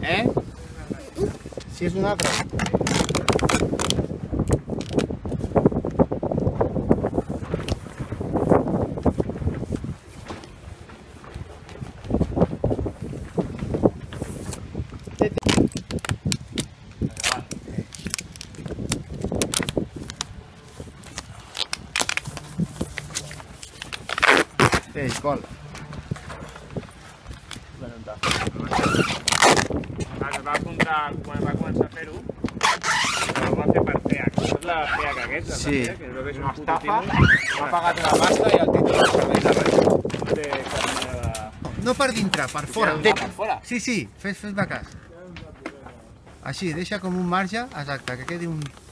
Si és un altre. Peix, col. Es va apuntar quan va començar a fer-ho, però ho va fer per FEAC. Saps la FEAC aquesta? Sí. Que es veu que és Una un estafa, puto m'ha pagat una pasta i el títol no serveix de res. No té cap mena de... No per dintre, per fora. Per fora? Sí, sí, fes-me cas. Així, deixa com un marge, exacte, que quedi un